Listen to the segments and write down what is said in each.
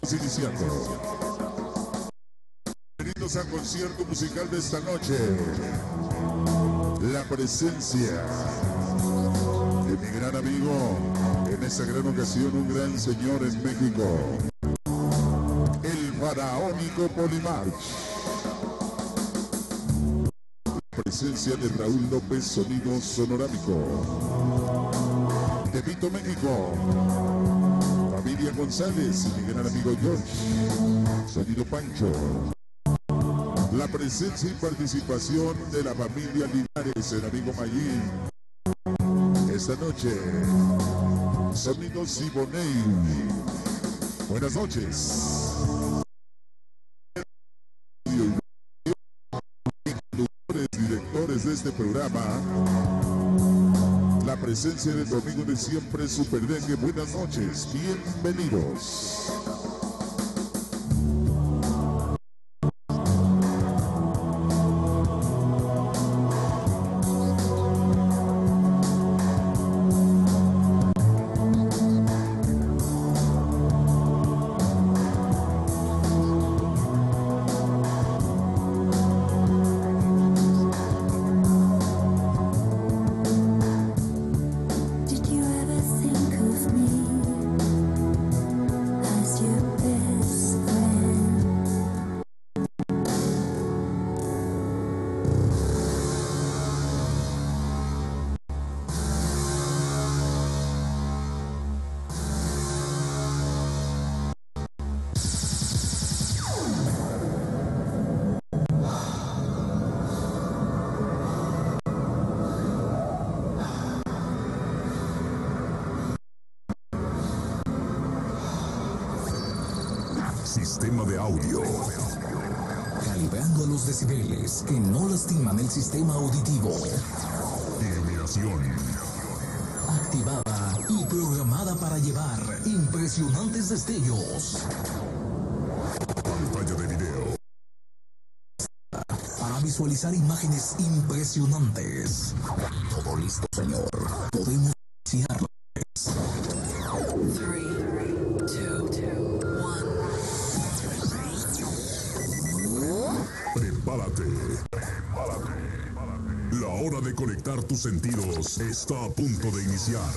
Iniciando. Bienvenidos al concierto musical de esta noche. La presencia de mi gran amigo, en esta gran ocasión un gran señor en México, el faraónico Polimarch. La presencia de Raúl López, sonido sonorámico. Tepito, México, Familia González y mi gran amigo George, sonido Pancho. La presencia y participación de la familia Linares, el amigo Mayín. Esta noche, sonido Siboney. Buenas noches. Directores de este programa. La presencia del domingo de siempre, Super Dengue. Buenas noches, bienvenidos. Sistema de audio. Calibrando a los decibeles que no lastiman el sistema auditivo. Iluminación. Activada y programada para llevar impresionantes destellos. Pantalla de video. Para visualizar imágenes impresionantes. Todo listo, señor. Podemos iniciarlo. Prepárate. La hora de conectar tus sentidos está a punto de iniciar.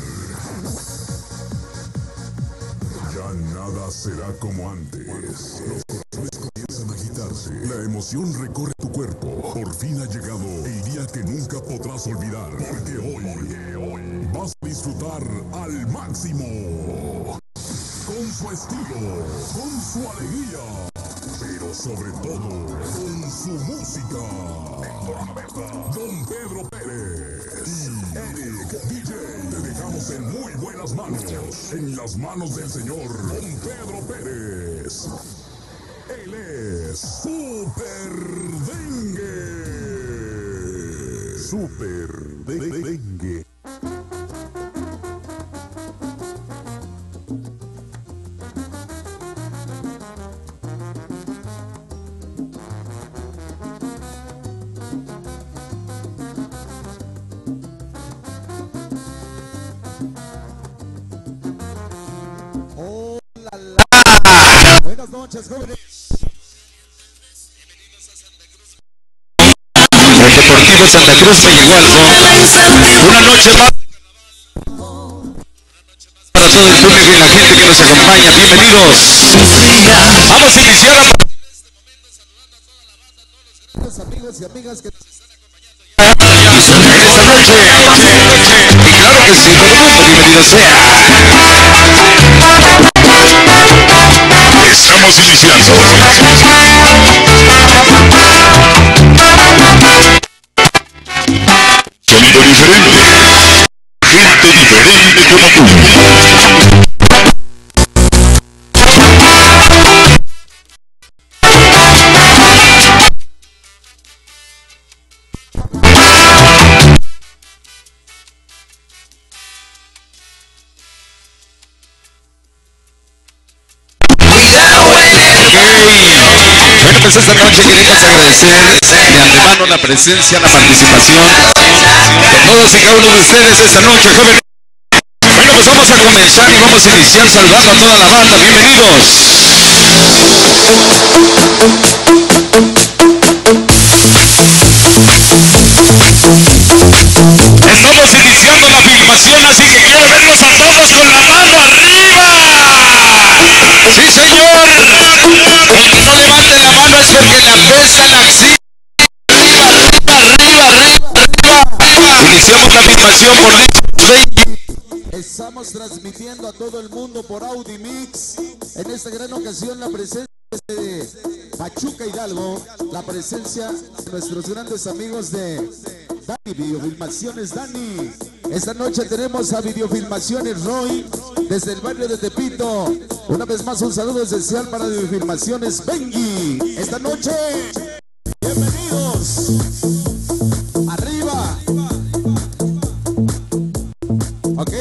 Ya nada será como antes. Los corazones comienzan a agitarse. La emoción recorre tu cuerpo. Por fin ha llegado el día que nunca podrás olvidar. Porque hoy vas a disfrutar al máximo. Con su estilo, con su alegría. Pero sobre todo, con su música. Don Pedro Pérez y Eric DJ. Te dejamos en muy buenas manos. En las manos del señor Don Pedro Pérez. Él es Super Dengue. Super Dengue. Buenas noches, jóvenes. El Deportivo Santa Cruz me llegó algo. Una noche más para todo el público y la gente que nos acompaña. Bienvenidos. Vamos a iniciar Los amigos y amigas que en esta noche. Y claro que sí, todo el mundo bienvenido sea. Estamos iniciando. Sonido diferente. Gente diferente como tú. Bueno, pues esta noche queremos agradecer de antemano la presencia, la participación de todos y cada uno de ustedes esta noche, jóvenes. Bueno, Bueno, pues vamos a comenzar y vamos a iniciar saludando a toda la banda. Bienvenidos. Estamos iniciando la filmación, así que quiero verlos a todos con la mano arriba. Sí, señor. El que no levante la mano es porque le apesta la axila. Arriba. Iniciamos la filmación por Estamos transmitiendo a todo el mundo por Audi Mix. En esta gran ocasión la presencia de Pachuca Hidalgo, la presencia de nuestros grandes amigos de Dani Videofilmaciones Dani. Esta noche tenemos a Videofilmaciones Roy desde el barrio de Tepito. Una vez más un saludo especial para Videofilmaciones Benji. Esta noche, bienvenidos. Arriba. Ok.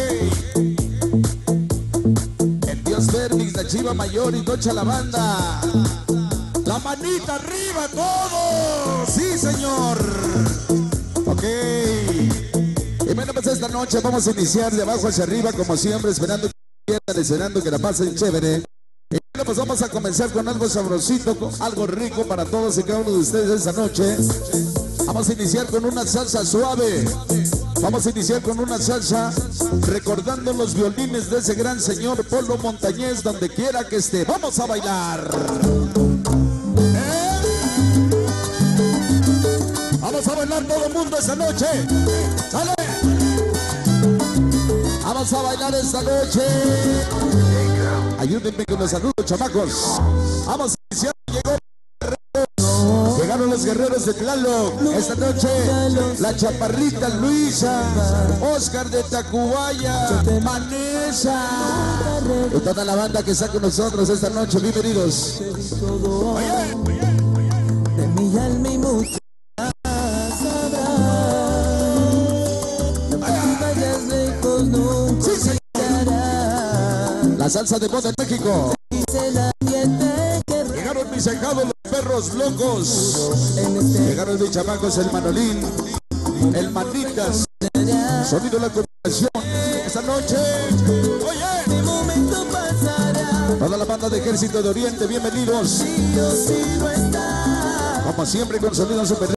El Dios Vermix, la Chiva Mayor y Tocha la banda. La manita arriba todos. Sí, señor. Ok. Y bueno, pues esta noche vamos a iniciar de abajo hacia arriba, como siempre, esperando que pierdan, esperando que la pasen chévere. Y bueno, pues vamos a comenzar con algo sabrosito, con algo rico para todos y cada uno de ustedes esta noche. Vamos a iniciar con una salsa suave. Vamos a iniciar con una salsa recordando los violines de ese gran señor Polo Montañez, donde quiera que esté. Vamos a bailar. Vamos a bailar todo el mundo esta noche. ¡Sale! Vamos a bailar esta noche. Ayúdenme con los saludos, chamacos. Vamos a iniciar. Llegaron los guerreros de Tlaloc. Esta noche, la chaparrita Luisa, Oscar de Tacubaya, Vanessa y toda la banda que está con nosotros esta noche. Bienvenidos. De mi alma y mucho sabrás. No vayas lejos, nunca llegarás. La salsa de moda en México. Dice la gente que Llegaron mis enjados los perros locos. Llegaron mis chamacos el Manolín, el Manitas. Sonido de la combinación. Esta noche, oye, mi momento pasará. toda la banda de Ejército de Oriente, bienvenidos. Si yo sigo estar. Como siempre con sonido super.